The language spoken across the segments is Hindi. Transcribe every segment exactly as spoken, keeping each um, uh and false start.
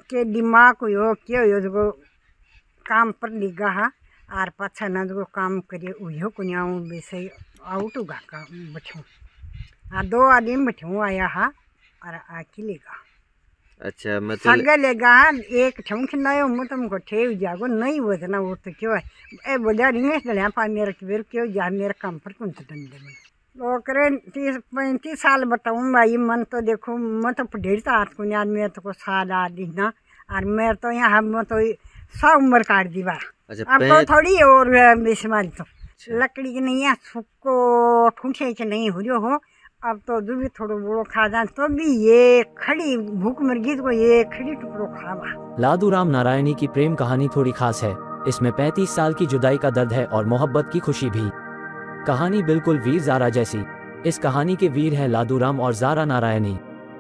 के दिमाग हो के हो जो काम पर लिगा हा आर पाछा ना जो काम करे उहो कुनिया वैसे आउट होगा का बैठूं आ दो आदमी बैठूं आया हा और आके लेगा। अच्छा मतलब संगे लेगा एक ठंक नयो मु तुमको ठेव जागो नहीं वो ना वो तो क्यों है ए बोला रिंगे ले पा मेरे के क्यों जा मेरे काम पर कौन दंडे में वो करे तीस पैंतीस साल बताऊँ भाई मन तो देखो मैं तो ढेर सा हाथ को याद मेरे तो को साल आदि ना और मेरे तो यहाँ हम तो सौ उम्र काट दी बार अब तो थोड़ी और बीमारी तो लकड़ी की नहीं है सुको ठूठे के नहीं हो जो हो अब तो जो भी थोड़ा बड़ो खा जाए तो भी ये खड़ी भूख मर गई तो ये खड़ी टुकड़ो खावा। लादूराम नारायणी की प्रेम कहानी थोड़ी खास है। इसमें पैंतीस साल की जुदाई का दर्द है और मोहब्बत की खुशी भी। कहानी बिल्कुल वीर ज़ारा जैसी। इस कहानी के वीर हैं लादूराम और ज़ारा नारायणी।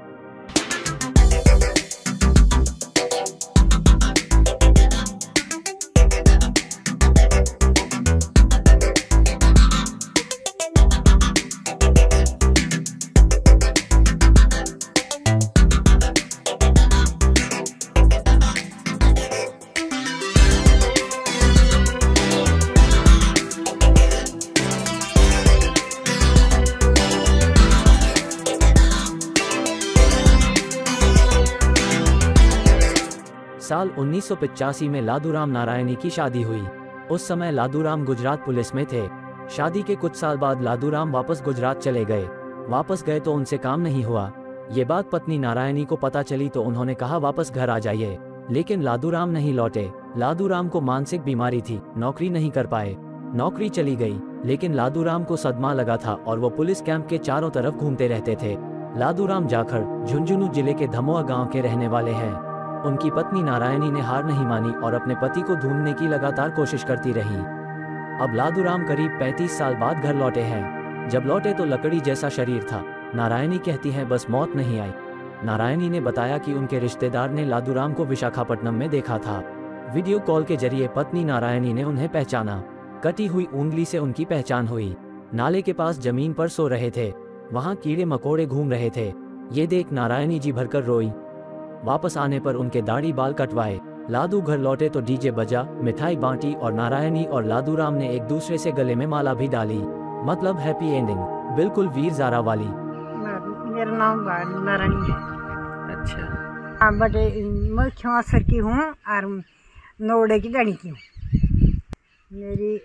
साल उन्नीस सौ पचासी में लादूराम नारायणी की शादी हुई। उस समय लादूराम गुजरात पुलिस में थे। शादी के कुछ साल बाद लादूराम वापस गुजरात चले गए। वापस गए तो उनसे काम नहीं हुआ। ये बात पत्नी नारायणी को पता चली तो उन्होंने कहा वापस घर आ जाइए, लेकिन लादूराम नहीं लौटे। लादूराम को मानसिक बीमारी थी, नौकरी नहीं कर पाए। नौकरी चली गई, लेकिन लादूराम को सदमा लगा था और वो पुलिस कैंप के चारों तरफ घूमते रहते थे। लादूराम जाखड़ झुंझुनू जिले के धमोआ गाँव के रहने वाले हैं। उनकी पत्नी नारायणी ने हार नहीं मानी और अपने पति को ढूंढने की लगातार कोशिश करती रही। अब लादूराम करीब पैंतीस साल बाद घर लौटे हैं। जब लौटे तो लकड़ी जैसा शरीर था। नारायणी कहती हैं बस मौत नहीं आई। नारायणी ने बताया कि उनके रिश्तेदार ने लादूराम को विशाखापट्टनम में देखा था। वीडियो कॉल के जरिए पत्नी नारायणी ने उन्हें पहचाना। कटी हुई उंगली से उनकी पहचान हुई। नाले के पास जमीन पर सो रहे थे। वहाँ कीड़े मकोड़े घूम रहे थे। ये देख नारायणी जी भरकर रोई। वापस आने पर उनके दाढ़ी बाल कटवाए। लादू घर लौटे तो डीजे बजा, मिठाई बांटी और नारायणी और लादूराम ने एक दूसरे से गले में माला भी डाली। मतलब हैप्पी एंडिंग, बिल्कुल वीर ज़ारा वाली। मेरा नाम नारायणी है। अच्छा। हाँ बटे मैं छुआसर की हूँ और नोड़े की डणी की हूँ। मेरी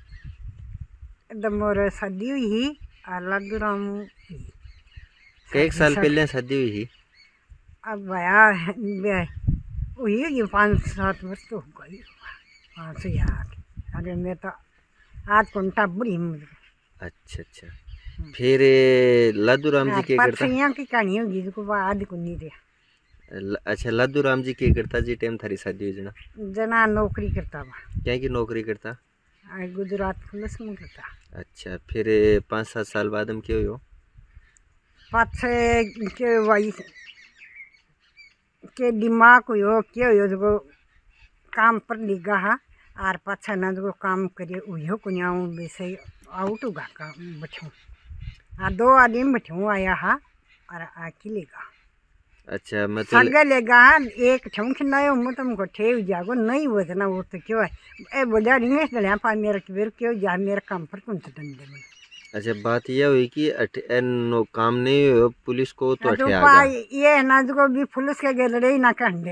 दमोर शादी हुई ही और लादूराम एक साल पहले शादी हुई ही। अब भया हुई पाँच सात वर्ष तो हो गई पाँच से आठ। अरे मैं तो आठ घंटा बुरी मुझे। अच्छा अच्छा। फिर लादूराम जी क्या करता? यहाँ की कहानी होगी जिसको बाद को नहीं दिया। अच्छा लादूराम जी क्या करता जी टाइम थारी शादी हुई जना? जना नौकरी करता वहाँ। क्या की नौकरी करता? गुजरात पुलिस में करता। अच्छा फिर पाँच सात साल बाद हम क्या हो? पाँच छः के वही के दिमाग हो के हो जो काम पर लिगा हा आर पाछा ना जो काम करे उहो कुनिया वैसे आउट होगा का बैठूं आ दो आदमी बैठूं आया हा और आके लेगा। अच्छा मतलब संगे लेगा एक ठंक नयो मु तुमको ठेव जागो नहीं वो ना वो तो क्यों है ए बोला रिंगे ले पा मेरे के क्यों जा मेरे काम पर कौन दंडे में। अच्छा बात यह हुई कि नो काम नहीं हो पुलिस को तो अठे आ गया। ये ना जो भी पुलिस के गेल रही ना कंडे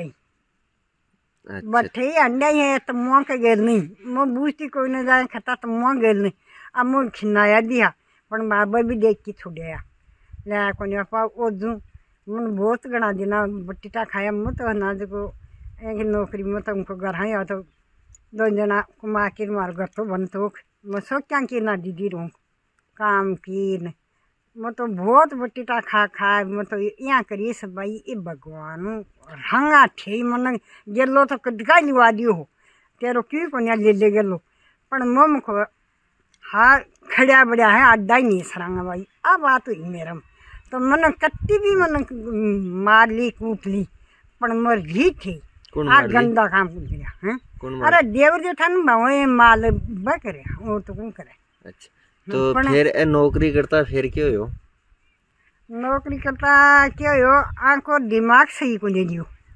बठे अंडे है तो मुँह के गेल नहीं मैं बूझती कोई न जाए खाता तो मुँह गेल नहीं। अब मुँह खिनाया दिया पर बाबा भी देख के छुड़िया ले को पा ओजू मन बहुत गणा दिना बट्टीटा खाया मुँह तो ना जो एक नौकरी में तो उनको घर आया तो दो जना कुमा के मार घर तो बन तो मैं सो क्या कि ना दीदी रहूँ काम की न मैं तो बहुत बट्टीटा खा खा मैं तो यहाँ करिए सब भाई ये भगवान हंगा ठे मन गेलो तो कदका लिवा दियो हो तेरो क्यों को ले ले गेलो पर मम को हाँ खड़ा बढ़िया है अड्डा ही नहीं सरांगा भाई अब बात हुई मेरा तो मन कट्टी भी मन मार ली कूट ली पर मर भी थी आ गंदा काम कर दिया हैं। अरे देवर जो था ना वो माल ब करे वो तो कौन करे। अच्छा तो फिर ए नौकरी करता फिर क्यों हो? नौकरी करता क्यों हो आंको दिमाग सही को ले दियो।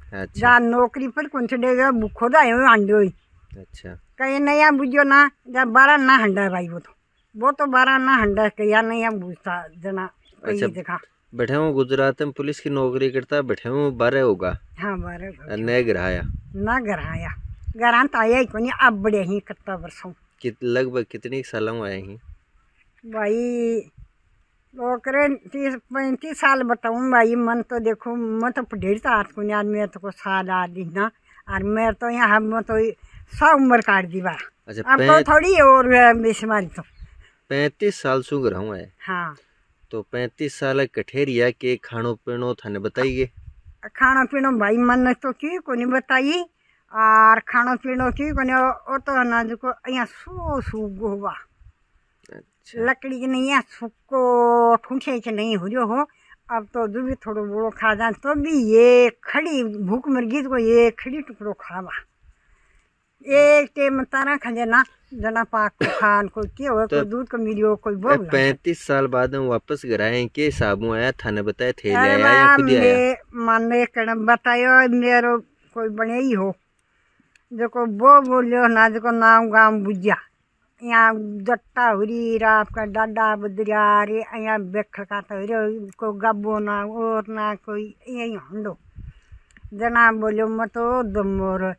अच्छा जा नौकरी पर कौन छेगा भूखो दा है अंडे हुई अच्छा कहीं नया बुझो ना जा बारह ना हंडा है भाई वो तो वो तो बारह ना हंडा है कहीं नया बुझता जना अच्छा कहीं देखा बैठे हूँ गुजरात में पुलिस की नौकरी करता बैठे हूँ बारह होगा हाँ बारह नए ग्रहाया ना घर आया घर आन तो आया ही कोनी अब बड़े ही कितना वर्षों कित लगभग कितनी सालों में आए हैं भाई वो करे तीस पैंतीस साल बताऊँ भाई मन तो देखो मैं तो ढेर सा हाथ को याद मेरे तो को साल आदि ना और मेरे तो यहाँ हम तो सौ उम्र काट दी बार अच्छा अब तो थोड़ी और बीमारी तो पैंतीस साल सु ग्रहूँ है हाँ तो पैंतीस साल कठेरिया के खानो पीनो थाने बताइए खाना पीनो भाई मन तो की को नहीं बताई और खाना पीनो की को वो तो अनाज को यहाँ सू सू गोवा अच्छा लकड़ी की नहीं है सुको ठूठे के नहीं हो जो हो अब तो जो भी थोड़ा बड़ो खा जाए तो भी ये खड़ी भूख मुर्गी को ये खड़ी टुकड़ो खावा एक टेम तारा खा देना जना पाक को खान कोई के हो कोई दूध को मिलियो कोई वो पैंतीस साल बाद हम वापस घर आए के हिसाबों आया थाने बताया थे ले आया या खुद ही आया माने कण बतायो मेरो कोई बने ही हो जो को वो बोलियो ना जो को नाम गांव बुझा यहाँ जट्टा हुरी रात का डाडा बदरिया रे यहाँ बेख का तो को गब्बो ना और ना कोई यही हंडो जना बोलियो मत तो दमोर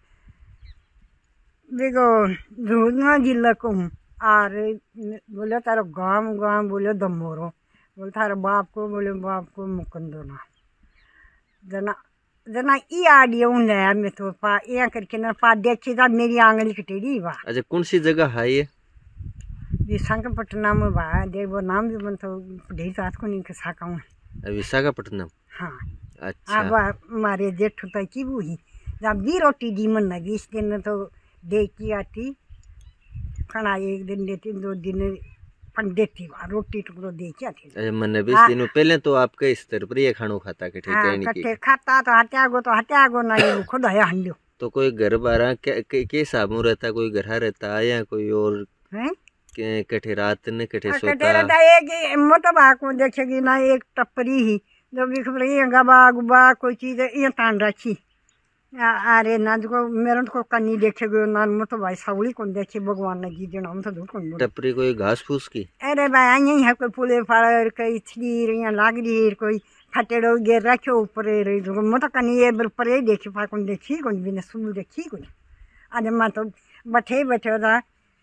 देखो झूठना जिला को हूँ और बोले तारो गांव गांव बोले दमोरो बोले तारो बाप को बोले बाप को मुकंदो ना जना जना ई आडियो नया में तो पा यहाँ करके ना पा देखी था मेरी आंगली कटेड़ी बा अच्छा कौन सी जगह है ये विशाखापट्टनम बा देख वो नाम भी बन तो ढेर साथ को नहीं कसा कहूँ विशाखापट्टनम हाँ अच्छा अब हमारे जेठ होता की वो ही जब भी रोटी दी मन लगी इस दिन तो देखी आती खाना एक दिन देती दो दिन फन देती वहाँ रोटी टुकड़ो देखी आती अच्छा मैंने बीस दिनों पहले तो आपके स्तर पर ये खानो खाता के ठीक है कट्ठे खाता तो हत्यागो तो हत्यागो ना ये खुद है हंडियो तो कोई घर बारह के के साबुन रहता कोई घर रहता या कोई और हैं के कठे रात ने कठे सोता कट्ठे रहता एक मोटा बाको देखेगी ना एक टपरी ही जो भी खबर ये गबा गुबा कोई चीज ये तान रखी अरे ना जो मेरे को कन्नी देखे गयो ना मोटो भाई सावली कौन देखे भगवान ने जी देना हम तो दूर कौन टपरी कोई घास फूस की अरे भाई यही है कोई पुले फाड़ कोई छीर यहाँ लाग रही कोई फटेड़ो गिर रखो ऊपर मोटो कन्नी ये पर ये देखी पा कौन देखी कौन भी सुन देखी कौन अरे मैं तो बैठे बैठे था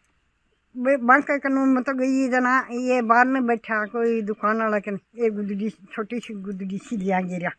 बंक कनु मतलब गई जना ये बाहर में बैठा कोई दुकान वाला के एक गुदड़ी छोटी सी गुदड़ी सी लिया गिरा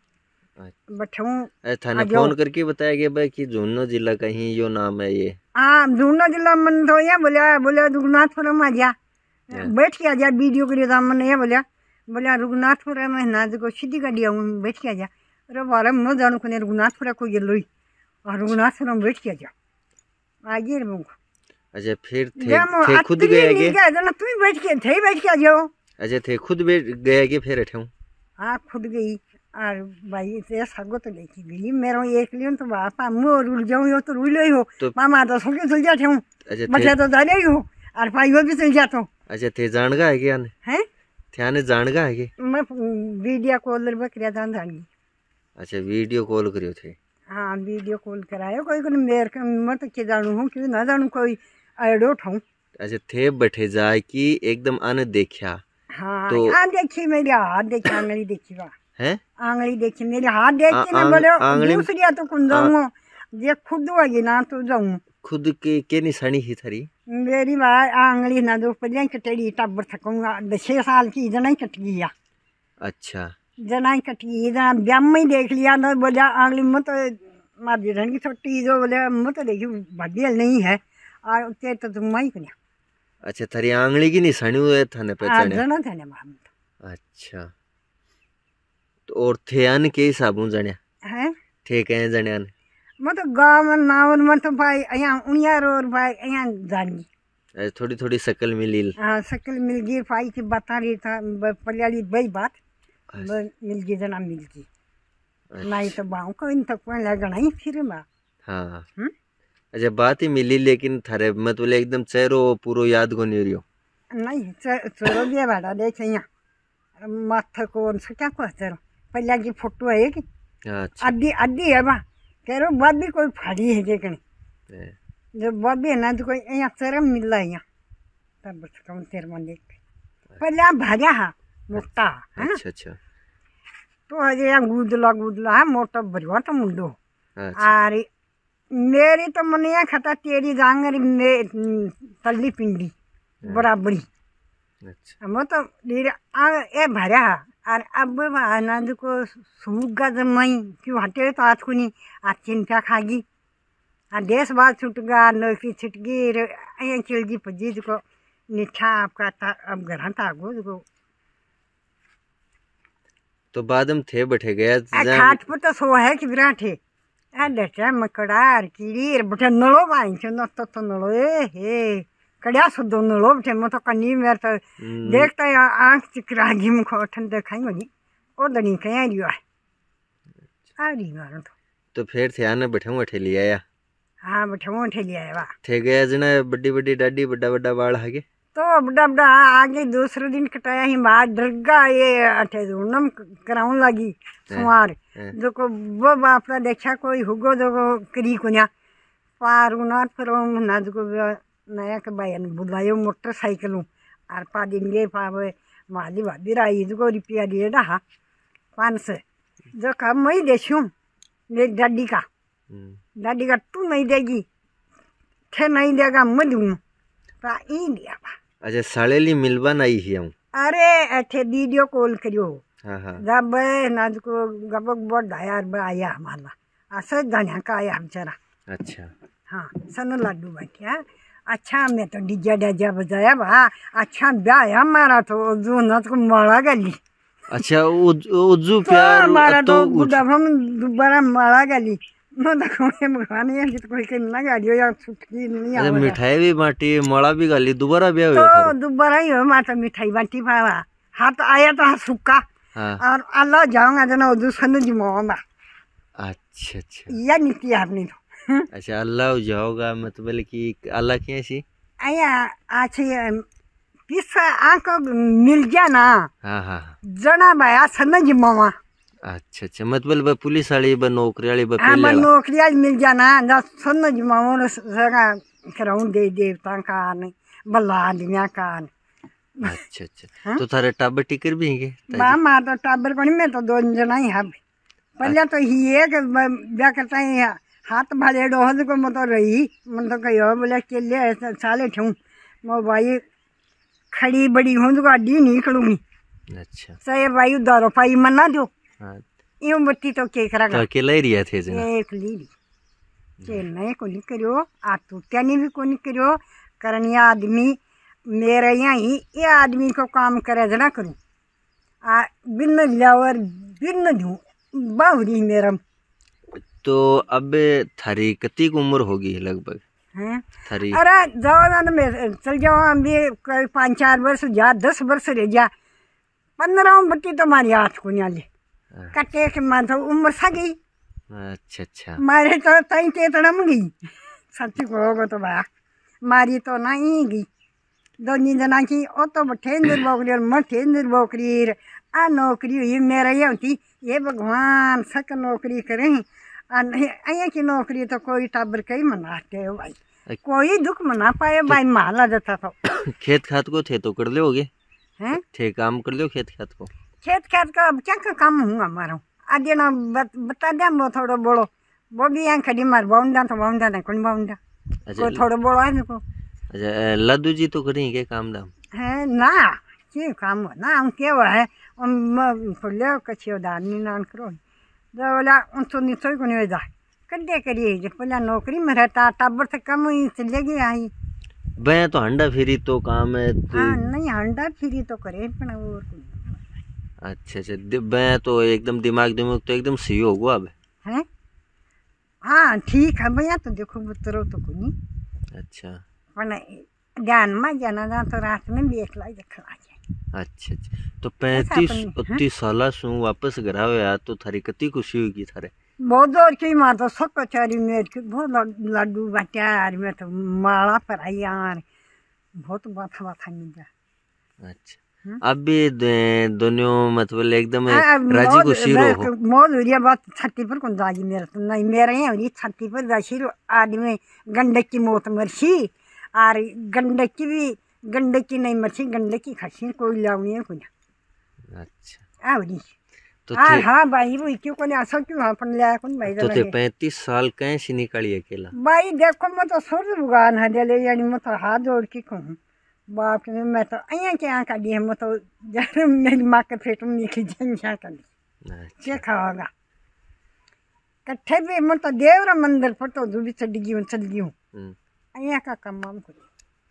बैठूं थाने फोन करके बताया गया भाई कि झुन्नो जिला का ही यो नाम है ये हाँ झुन्नो जिला मन तो ये बोलिया बोलिया रघुनाथपुरम आ जा बैठ के आ जा वीडियो के लिए मन ये बोलिया बोलिया रघुनाथपुरम में ना जो सीधी गाड़ी आऊँ बैठ के आ जा अरे बारे में जानू को रघुनाथपुरा को ये लोई और रघुनाथपुरम बैठ के आ जा आगे रे अच्छा फिर थे, थे खुद गया के तू बैठ के थे बैठ के आ जाओ अच्छा थे खुद बैठ गया के फिर बैठे हूँ हाँ खुद गई और भाई से सगो तो देखी गई मेरा एक लियो तो बापा मुँह रुल जाऊँ यो तो रुल ही हो तो मामा तो सुखे चल जाते हूँ बच्चा तो जाने ही हो और भाई वो भी चल जाता हूँ अच्छा थे जानगा है क्या हैं थे जानगा है कि मैं वीडियो कॉल बकरिया जान जानी अच्छा वीडियो कॉल करियो थे हाँ वीडियो कॉल करायो कोई कोई मेरे मैं तो क्या जानू हूँ क्यों ना जानू कोई अड़ो ठाऊँ अच्छा थे बैठे जाए कि एकदम आने देखा हाँ तो हाँ देखी मेरी हाथ देखी आंगली देखी वाह है आंगली देखी मेरी हाथ देख के ना बोले दूसरी तो कौन जाऊँ जे खुद होगी ना तो जाऊँ खुद के के निशानी ही थारी मेरी भाई आंगली ना जो पहले कटेड़ी टब्बर थकूंगा छः साल की जना ही कट गया अच्छा जना ही कट गई जना ब्याम में देख लिया ना बोला आंगली में तो मार दी की छोटी जो बोले मैं तो देखी भडियल नहीं है और उससे तो तुम ही कन्या अच्छा थारी आंगली की निशानी हुए थाने पहचाने जना थाने मालूम अच्छा तो और थे आने के हिसाबों जानिया हैं थे कहे जानिया ने मैं तो गाँव में नावर में तो भाई यहाँ उनिया रोड भाई यहाँ जानी थोड़ी थोड़ी शक्ल मिली हाँ शक्ल मिल गई भाई की बता रही था पलियाली बई बात मिल गई जना मिल गई नहीं तो बाहू को इन तक लगना ही फिर बा हाँ अच्छा बात ही मिली लेकिन थारे मतलब एकदम चेहरो पूरो याद को नहीं रहियो नहीं चेहरो भी बाटा देख यहाँ माथा को क्या को चेहरो पहले की फोटो है कि आधी आधी है बा कह रो बाद भी कोई फाड़ी है जेकने ए, जब बाद भी है ना तो कोई यहाँ शर्म मिल रहा है यहाँ तब बस कौन तेरे मन देख पहले आप भाजा हा मोटा है ना अच्छा अच्छा तो हजे यहाँ गुदला गुदला है मोटा भरवा तो मुंडो अच्छा अरे मेरी तो मनिया खाता तेरी जांगर में तल्ली पिंडी बराबरी अच्छा वो तो धीरे आ ए भरा और अब आनंद को सूगा जमाई क्यों हटे तो आज को नहीं आज चिंता खागी आ देश बात छुट गया नौकरी छुट गई अं चिलजी पजी को निठा आपका था अब घर था गो को तो बाद में थे बैठे गया खाट पर तो सो है कि विराट है आ डटा मकड़ा कीड़ी बटे नलो बाई छो न तो तो नलो ए हे कड़िया सुधो नलो बटे मैं तो कन्नी मेरे तो देखता है आँख चिकरा गई मुखो ठंड देखाई मनी ओ दनी कहीं रियो है आ रही मारो तो तो फिर थे आने बैठे बैठे लिया या हाँ बैठे वो उठे लिया है वाह थे गया जना बड़ी बड़ी डाडी बड़ा बड़ा बाल आगे तो बड़ा बड़ा आगे दूसरे दिन कटाया ही बाहर डरगा ये अठे नम कराउन लगी सुमार जो को वो बापरा देखा कोई हुगो जो को करी कुन्या पार उनार पर ना जो को नया के भाई बुलायो मोटरसाइकिल और पा दिन गे पावे माली वादी राई जो को रुपया दिए डहा पाँच सौ जो कब मैं देशूँ ले दादी का दादी का तू नहीं देगी थे नहीं देगा मैं दूँ तो ई दिया बा अच्छा साड़ेली मिलवा नहीं ही हूँ अरे ऐसे वीडियो कॉल करियो हाँ हाँ जब नाज को गबक बहुत दायार बा आया हमारा ऐसे धनिया का आया बेचारा अच्छा हाँ सन लड्डू बैठे अच्छा मैं तो डीजा डाजा बजाया बा अच्छा ब्याह हमारा तो जो नाच को मारा गली अच्छा उज्जू तो प्यार हमारा तो तो बुढ़ा हम दोबारा मारा गली नो तो कोई भगवान है जित कोई के ना गाड़ियो या छुटकी नहीं अरे आवे मिठाई भी बाटी मड़ा भी गाली दोबारा ब्याह तो हुआ था दोबारा ही हो माता मिठाई बाटी पावा हाथ आया तो सुक्का हाँ और अल्लाह जाऊंगा जना दूसरे जिम्मा अच्छा अच्छा या नीति आपने तो अच्छा अल्लाह जाओगा मतलब कि अल्लाह की ऐसी आया अच्छे पिस आंख मिल गया ना हाँ हाँ जना भाया सन जिम्मा अच्छा अच्छा मतलब ब पुलिस वाली ब नौकरी वाली ब हाँ पहले नौकरी आज मिल जाना जब सन जिम्मा जगह कराऊं दे देवता का नहीं बल्ला आदमिया का अच्छा अच्छा तो थारे टाबर टिकर भी हैं बा माँ तो टाबर को नहीं मैं तो दो जना ही है पहले तो ही एक क्या करता है हाथ भाले डोहद को मैं तो रही मैं तो कही बोले चलिए साले ठूँ मैं भाई खड़ी बड़ी हूँ तो गाड़ी नहीं खड़ूंगी अच्छा सही भाई दारो पाई मना दो हाँ यूं बत्ती तो के करा तो अकेला ही रिया थे जना एक लीडी के नए को नहीं करियो आ तू क्या नहीं भी को नहीं करियो करन ये आदमी मेरे यहाँ ही ये आदमी को काम करे जना करूँ आ बिन लावर बिन दूँ बाहुरी मेरा तो अब थारी कती की उम्र होगी लगभग हैं थारी अरे जाओ ना मैं चल जाओ हम भी कोई पाँच चार वर्ष जा दस वर्ष रह जा पंद्रह बत्ती तो हमारी हाथ को नहीं आली कटे के मान तो उम्र सा गई अच्छा अच्छा मारे तो तई तेतड़म गई सच्ची कहोगे तो बा मारी तो ना ही गई दोनी जना की ओ तो बठे निर्भोकरी और मठे निर्भोकरी आ नौकरी हुई मेरा ये होती ये भगवान सक नौकरी करें अया की नौकरी तो कोई टाबर कई मनाते हो भाई कोई दुख मना पाए भाई माला देता तो खेत खात को थे तो कर लोगे हैं थे काम कर लो खेत खात को खेत खात का अब क्या का काम हूँ हमारा आज ना बत, बता दे वो थोड़ा बोलो वो भी यहाँ खड़ी मार बाउंडा तो बाउंडा नहीं कौन बाउंडा कोई थोड़ा बोलो है देखो अच्छा लद्दू जी तो करेंगे काम दाम है ना क्यों काम हो ना हम क्या हुआ है हम खोले कच्चे दानी नान करो जो बोला उन तो निश्चय को नहीं जा कड्डे करिए जब पहले नौकरी में रहता टाबर से कम ही चलेगी आई मैं तो हंडा फिरी तो काम है तो... हाँ नहीं हंडा फिरी तो करे पर और अच्छा अच्छा मैं तो एकदम दिमाग दिमाग तो एकदम सही होगा अब हैं हाँ ठीक है भैया तो देखो बुतरो तो कोई नहीं अच्छा पर ध्यान में जाना जा तो रात में भी एक लाई देखा अच्छा अच्छा तो पैंतीस बत्तीस साल से वापस घर आया तो थारी कती खुशी होगी थारे बहुत जोर की माँ तो सब कचौरी मेरे के बहुत लड्डू बाटा यार मैं तो माला पर आई यार बहुत बाथा बाथा मिल जा अच्छा अब भी दे- दोनों मतलब एकदम हाँ, राजी मौज- खुशी रहो। मौज हो रही है बात छाती पर कौन जागी मेरा तो नहीं मेरे यहाँ हो रही छाती पर जाशी आदमी गंडक की मौत मरसी और गंडक की भी गंडक की नहीं मरसी गंडक की खसी कोई लावनी है कुछ अच्छा आवरी तो हाँ थे हाँ भाई वो क्यों कोने आसा क्यों हाँ अपन लिया कौन भाई तो थे पैंतीस साल कैसे निकाली अकेला। भाई देखो मैं तो सूर्य भगवान है दे ले यानी मैं तो हाथ जोड़ के कहूँ बाप रे मैं तो अया के यहाँ का दी है मैं तो जब मेरी माँ के पेट में निकली जाए यहाँ का दी अच्छा क्या खाओगा कट्ठे भी मैं तो देवरा मंदिर पर तो जो भी चढ़ गई हूँ चल गई हूँ हम्म, अया का काम हम करी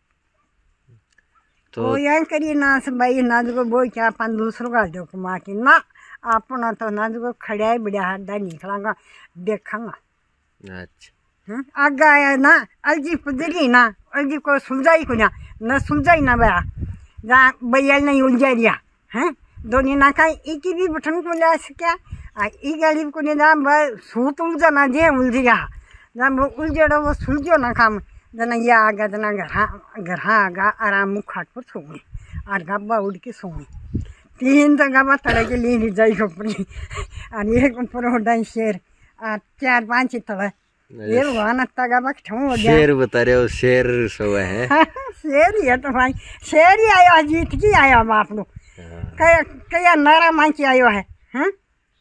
तो तो यहाँ करिए ना से भाई ना जो वो क्या अपन दूसरों का जो कमा के ना अपना तो ना जो खड़ा है बढ़िया हड्डा निकलागा देखांगा अच्छा हम्म, आगे आया ना अलजी पुजरी ना अलजी को सुलझाई को ना न सुलझाई ना भया जहाँ भैया नहीं उलझा दिया हैं दोनों ना का एक ही भी बटन को ले सके आ ई गाड़ी को ने जहाँ बस सूत उलझा ना जे उलझ गया जहाँ वो उलझेड़ा वो सुलझो ना काम जना ये आगा जना घर घर आगा आराम मुँह खाट पर सो गई और गब्बा उड़ के सो गई तीन तो गब्बा तड़े के लिए नहीं जाई ऊपर और एक ऊपर होडा शेर और चार पाँच ही तड़े ये भगवान अत्ता गब्बा ठूँ हो गया शेर बता रहे हो शेर सोया है। शेर ही है तो भाई शेर ही आयो जीत की आयो बाप लो कया कया नारा मांची आयो है हैं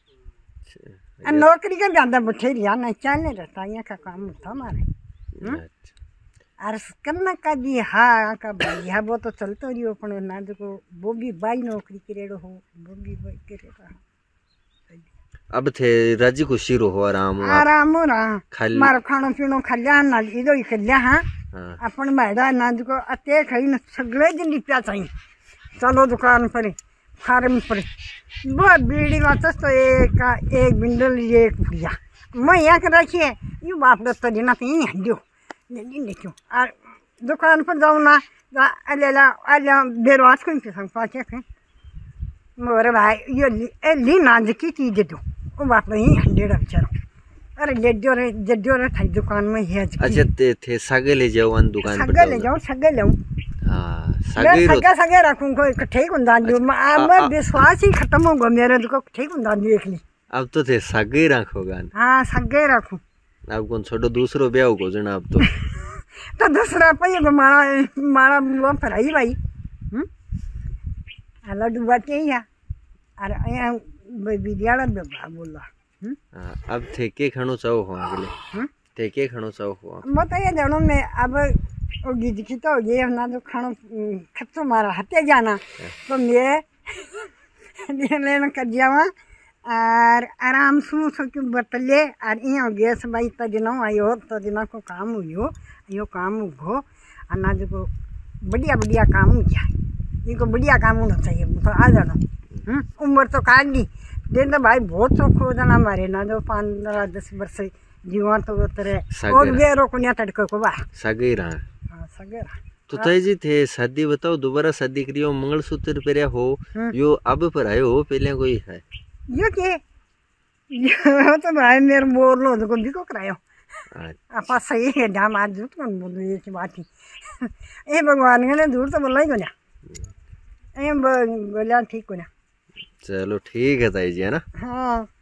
नौकरी का ज्यादा बथेरी है ना चलने रहता यहाँ का काम होता हमारे अच्छा और करना का भी हाँ का भाई हाँ वो तो चलते रही हो पण ना देखो वो भी बाई नौकरी करेड़ो हो वो भी बाई करेगा अब थे राजी खुशी रहो आराम हो आप। आराम हो रहा खाली मारो खानो पीनो खल्ल्या ना इधो ही खल्ल्या हाँ हाँ अपन भाड़ा ना देखो अते खाई ना सगळे दिन लिप्या चाहिए चलो दुकान पर फार्म पर वो बीड़ी वाचस तो एक एक बिंडल एक भुड़िया मैं यहाँ कर रखी है यू बाप दस्तो देना तो यहीं हंडियो नहीं देखो और दुकान पर जाऊँ ना अल्लाह अल्लाह बेरवाज को नहीं संग पाचे थे मोरे भाई ये ली, ली नाज की चीज़ दो वो बाप यहीं हंडेड़ा बेचारो अरे लेड्यो रे जड्यो रे थाई दुकान में है अच्छा ते थे सागे ले जाओ अन दुकान पर सगे ले जाओ। जाओ सगे ले हाँ मैं सागे रो सगे सगे रखूँ कोई इकट्ठे ही कुंदा दियो मैं विश्वास ही खत्म हो गया मेरे तो इकट्ठे ही कुंदा देख ली अब तो थे सागे रखोगा हाँ सगे रखूँ अब कौन छोड़ो दूसरो ब्याह को जना अब तो तो दूसरा पे को मारा मारा वो फराई भाई हम्म अल्लाह डुबाते ही है अरे यहाँ विद्यालय में बोला हम्म हाँ, अब थे के खानो चाहो हो अगले हम्म थे के खानो चाहो हो मैं तो ये जानो मैं अब वो गिद की तो ये ना जो खानो खत्तो मारा हत्या जाना तो मैं लेना कर जावा और आराम से सो क्यों बतले और यहाँ गैस भाई तो दिनों आयो तो दिनों को काम हुई यो काम हो और ना जो बढ़िया बढ़िया काम हो जाए इनको बढ़िया काम होना चाहिए तो आ जाना हम्म उम्र तो काट दी दिन तो भाई बहुत चौख हो जाना हमारे ना जो पंद्रह दस वर्ष जीवन तो तरह और बेरो को नहीं तड़के को बा सागे रहा हाँ सगेरा तो ताई जी थे शादी बताओ दोबारा शादी करियो मंगलसूत्र पहरिया हो यो अब पर आयो हो पहले कोई है यो के यो तो भाई मेरे बोल लो तो भी को करायो आपा सही है दाम आज झूठ कौन बोल ये की बात ही ए भगवान ने झूठ तो बोला ही कोना ए बोला ठीक कोना चलो ठीक है ताई जी है ना हाँ